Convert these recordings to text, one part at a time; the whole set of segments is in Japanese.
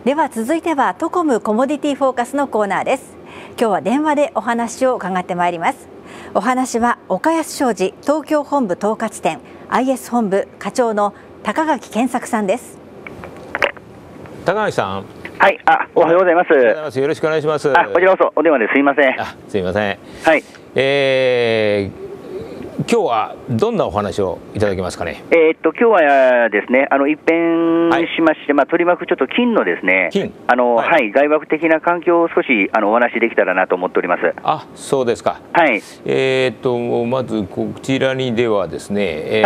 では続いてはトコムコモディティフォーカスのコーナーです。今日は電話でお話を伺ってまいります。お話は岡安商事東京本部統括店 IS 本部課長の高垣健作さんです。 高垣さん。 はい、おはようございます。 よろしくお願いします。 こちらこそお電話ですいません。 すいません。 はい。 今日はどんなお話をいただけますかね。 今日はですね、一変しまして、取り巻くちょっと金のですね、はい、外爆的な環境を少しお話できたらなと思っております。 そうですか。 はい。 まずこちらにではですね、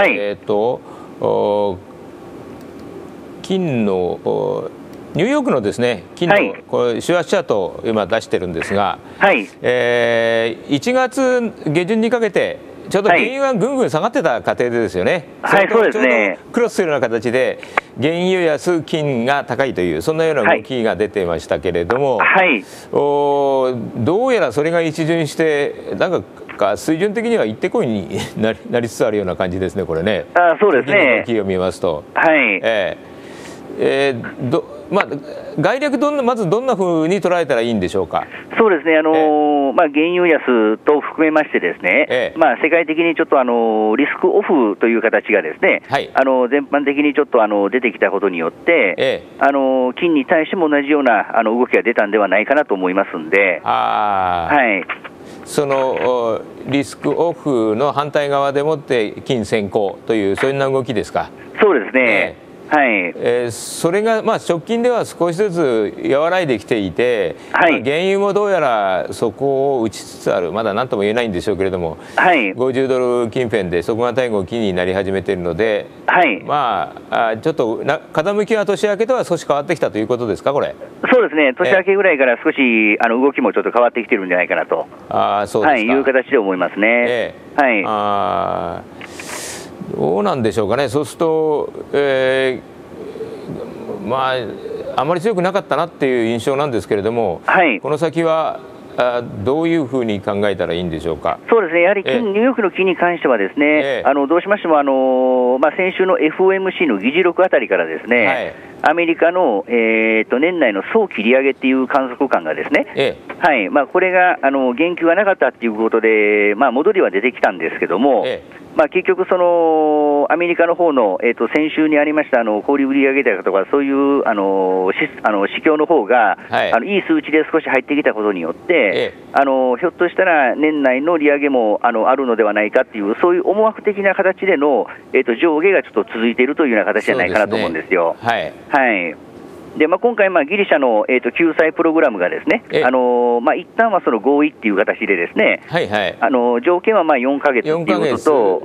金のニューヨークのですね、金のこれシュワチャートを今出してるんですが、1月下旬にかけてちょうど原油がぐんぐん下がってた過程でですよね。 そうですね。 クロスするような形で原油安金が高いというそんなような動きが出てましたけれども、どうやらそれが一巡してなんか水準的には行ってこいになりつつあるような感じですね、これね。 そうですね。 動きを見ますと。概略まずどんなふうに捉えたらいいんでしょうか。 そうですね、原油安と含めましてですね、世界的にちょっとリスクオフという形がですね、全般的にちょっと出てきたことによって、金に対しても同じような動きが出たんではないかなと思いますんで、 そのリスクオフの反対側でもって金先行というそういう動きですか。 そうですね。 それが直近では少しずつ和らいできていて、原油もどうやらそこを打ちつつある、まだ何とも言えないんでしょうけれども、50ドル近辺で底堅い動きになり始めているので、ちょっと傾きは年明けとは少し変わってきたということですか、これ。 そうですね、年明けぐらいから少し動きもちょっと変わってきてるんじゃないかなという形で思いますね。 どうなんでしょうかね。そうすると、あまり強くなかったなっていう印象なんですけれども、この先はどういうふうに考えたらいいんでしょうか。 そうですね、やはりニューヨークの金に関してはですね、どうしましても先週の FOMC の議事録あたりからですね、アメリカの、年内の早期利上げっていう観測感がですね、これが言及がなかったっていうことで、戻りは出てきたんですけども、結局そのアメリカの方の先週にありました小売売上高とかそういう指標の方がいい数値で少し入ってきたことによって、ひょっとしたら年内の利上げもあるのではないかっていうそういう思惑的な形での上下がちょっと続いているというような形じゃないかなと思うんですよ。で今回、ギリシャの、救済プログラムがですね、一旦はその合意っていう形でですね、条件は4ヶ月ということと、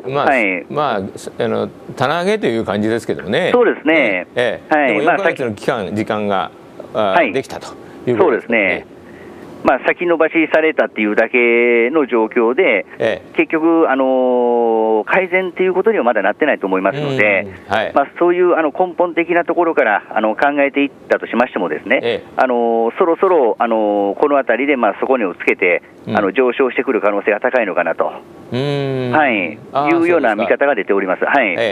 棚上げという感じですけどね。 そうですね。 でも4ヶ月の時間ができたということですね。 先延ばしされたっていうだけの状況で、結局、改善ということにはまだなってないと思いますので、そういう根本的なところから考えていったとしましてもですね、そろそろこのあたりで底根をつけて上昇してくる可能性が高いのかなというような見方が出ております。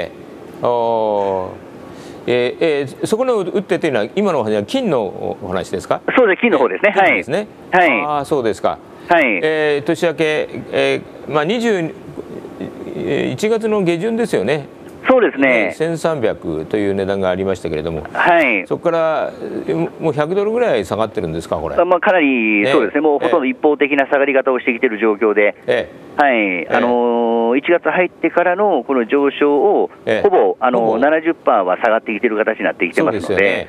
そこの打ってというのは今のお話は金のお話ですか。 そうです、金の方ですね。 そうですか。年明け、1月の下旬ですよね。 そうですね。 1300という値段がありましたけれども、そこからもう100ドルぐらい下がってるんですか、これ。 かなりそうですね、もうほとんど一方的な下がり方をしてきている状況で、1月入ってからのこの上昇を、ほぼ70% は下がってきている形になってきてますので、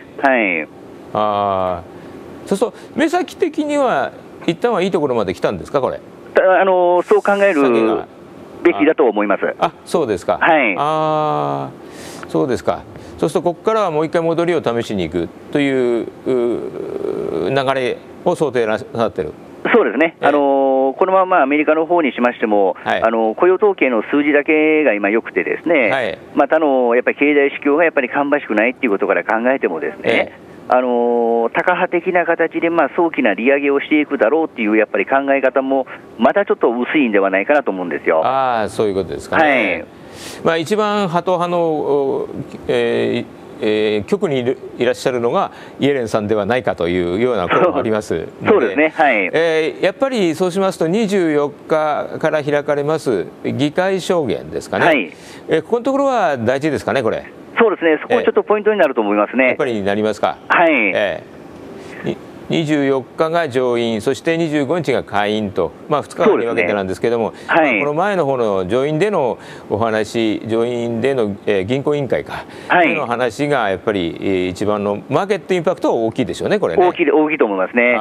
そうすると、目先的には、一旦はいいところまで来たんですか、これ。 そう考えるべきだと思います。 そうですか。そうですか。そうするとここからはもう一回戻りを試しに行くという流れを想定なさってる。 そうですね。このままアメリカの方にしましても、雇用統計の数字だけが今良くてですね、またやっぱり経済指標がやっぱり芳しくないっていうことから考えてもですね、タカ派的な形で早期な利上げをしていくだろうっていうやっぱり考え方もまたちょっと薄いんではないかなと思うんですよ。 そういうことですかね。一番ハト派の、 局にいらっしゃるのがイエレンさんではないかというような声もありますそうですね、はい。 やっぱりそうしますと、24日から開かれます議会証言ですかね、はい、ここのところは大事ですかね、これ。 そうですね、そこはちょっとポイントになると思いますね。 やっぱりなりますか。 はい。 24日が上院、そして25日が下院と、2日間に分けてなんですけれども、はい、この前の方の上院でのお話、上院での、銀行委員会か、はい、の話がやっぱり一番のマーケットインパクトは大きいでしょうね、これね。 大きいと思いますね。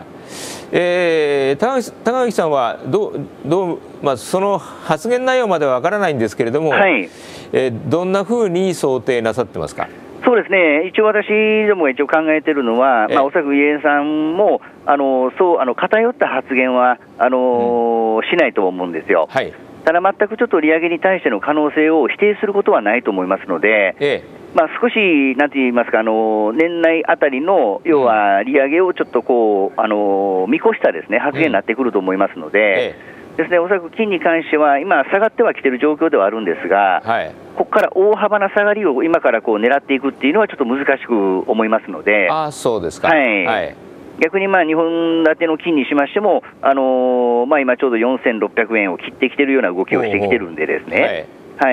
高垣さんはその発言内容までは分からないんですけれども、はい、どんなふうに想定なさってますか。 そうですね、一応私どもが考えているのは、おそらくイエレンさんも偏った発言はしないと思うんですよ。はい、ただ、全くちょっと利上げに対しての可能性を否定することはないと思いますので、少し、なんて言いますか、年内あたりの、要は利上げをちょっと見越したですね、発言になってくると思いますので。ですね、おそらく金に関しては、今、下がってはきている状況ではあるんですが、はい、ここから大幅な下がりを今から狙っていくっていうのは、ちょっと難しく思いますので、 そうですか、 はい、はい、逆に2本立ての金にしましても、今、ちょうど4600円を切ってきているような動きをしてきてるんでですね。はい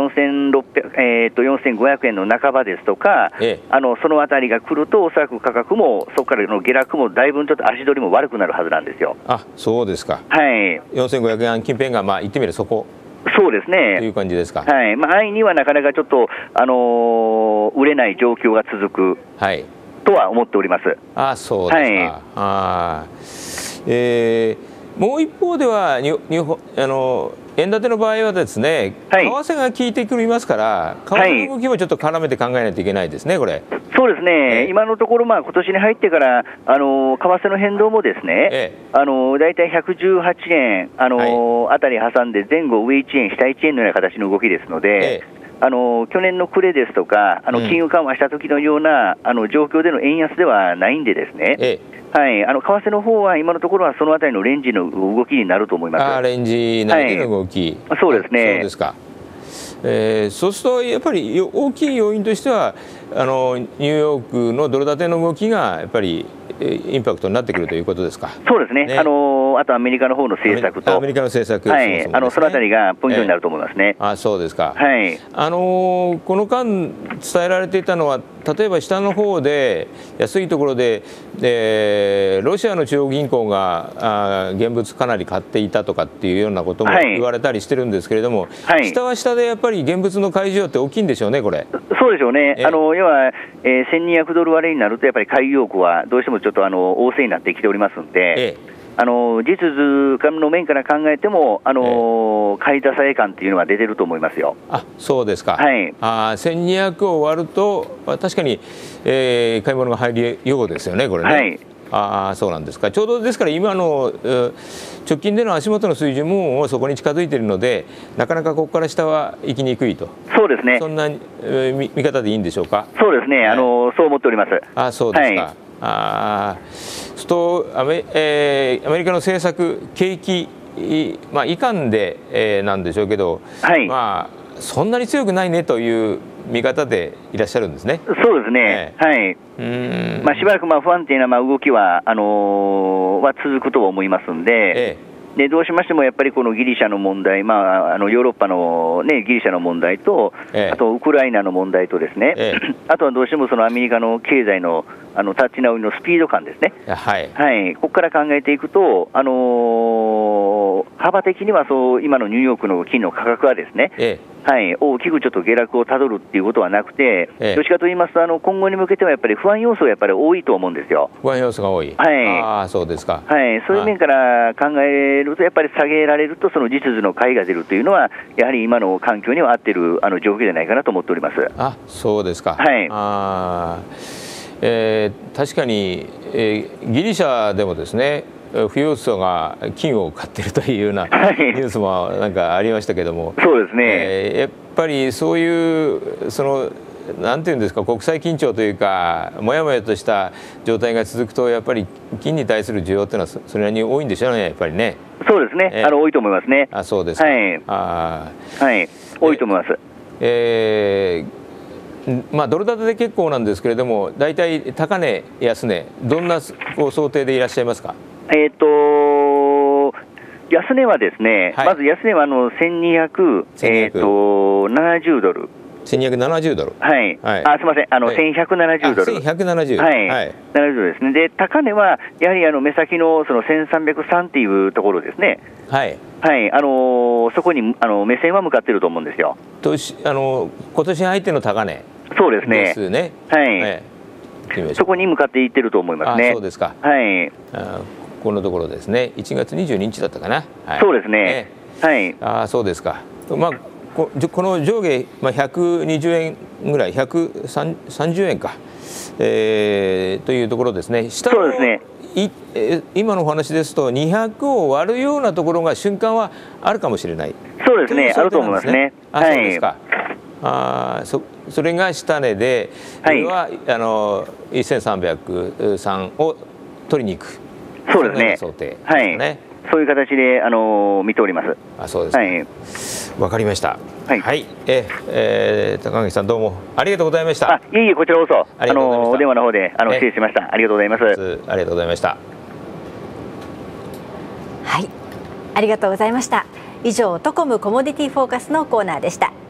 、4500円の半ばですとか、そのあたりが来ると、おそらく価格も、そこからの下落もだいぶちょっと足取りも悪くなるはずなんですよ。 そうですか。 はい、 4500円近辺が、言ってみればそこ。 そうですね。 という感じですか。 はい、安易にはなかなかちょっと、売れない状況が続く、はい、とは思っております。 そうですか。もう一方では円建ての場合はですね、為替が効いてくりますから、為替の動きもちょっと絡めて考えないといけないですね、これ。 そうですね、今のところ、今年に入ってから、為替の変動もですね、大体118円あたり挟んで、前後上1円、下1円のような形の動きですので、去年の暮れですとか、金融緩和した時のような状況での円安ではないんでですね。はい、為替の方は今のところはそのあたりのレンジの動きになると思います。 レンジ内での動き、 そうですね。 そうですか。そうするとやっぱり大きい要因としてはニューヨークのドル建ての動きがやっぱりインパクトになってくるということですか。 そうですね。あとアメリカの方の政策と、 アメリカの政策、 はい、そのあたりがポイントになると思いますね。 そうですか。 はい。 この間伝えられていたのは、例えば下の方で安いところで、ロシアの中央銀行が現物かなり買っていたとかっていうようなことも言われたりしてるんですけれども、下は下でやっぱり現物の買い需要って大きいんでしょうね、これ。 そうでしょうね。要は、1200ドル割れになるとやっぱり買い意欲はどうしてもちょっと旺盛になってきておりますので、実図の面から考えても買い支え感っていうのは出てると思いますよ。 そうですか。はい。1200を割ると確かに、買い物が入りようですよね、これね。はい。そうなんですか。ちょうどですから今の直近での足元の水準もそこに近づいているので、なかなかここから下は行きにくいと。 そうですね。 そんな見方でいいんでしょうか。 そうですね。そう思っております。 そうですか。アメリカの政策、景気、いかんで、なんでしょうけど、そんなに強くないねという見方でいらっしゃるんですね。 そうですね。はい。しばらく不安定な動きは続くと思いますんで。でどうしましてもやっぱりこのギリシャの問題、ヨーロッパの、ギリシャの問題と、あとウクライナの問題とですね、あとはどうしてもそのアメリカの経済の立ち直りのスピード感ですね、はい、ここから考えていくと、幅的には今のニューヨークの金の価格はですね、はい、大きくちょっと下落をたどるっていうことはなくて、どっちかと言いますと今後に向けてはやっぱり不安要素がやっぱり多いと思うんですよ。 不安要素が多い。 はい。 そうですか。 はい。そういう面から考えるとやっぱり下げられるとその実需の買いが出るというのはやはり今の環境には合っている状況じゃないかなと思っております。 そうですか。 はい。 確かに、ギリシャでもですね。富裕層が金を買っているというようなニュースもなんかありましたけども、 そうですね。 やっぱりそういうなんていうんですか、国際緊張というかもやもやとした状態が続くとやっぱり金に対する需要というのはそれなりに多いんでしょうね、やっぱりね。 そうですね。多いと思いますね。 そうですか。 はい。はい。多いと思います。 まあドル建てで結構なんですけれども、大体高値安値どんなこう想定でいらっしゃいますか？ 安値はですね、はい、まず安値は1270ドル。 1270ドル。 はい。はい、すみません。1170ドル。 1170。 はい。はい、70ドルですね。で、高値は、やはり目先のその1303っていうところですね。はい。はい。そこに目線は向かっていると思うんですよ。 今年入っての高値。 そうですね。 ですね。 はい。はい、そこに向かっていってると思いますね。 そうですか。 はい。 このところですね。1月22日だったかな。 はい、そうですね。はい。 そうですか。まあこの上下、120円ぐらい、130円か、というところですね。下の、そうですね、今のお話ですと、200を割るようなところが瞬間はあるかもしれない。 そうですね、あると思いますね。 そうですか。それが下値で、これは1303を取りに行く。 そうですね。 想定。 はい。そういう形で見ております。 そうですね。わかりました。はい。高垣さんどうもありがとうございました。 いえいえ、こちらこそお電話の方で失礼しました。ありがとうございます。 ありがとうございました。 はい、ありがとうございました。以上、トコムコモディティフォーカスのコーナーでした。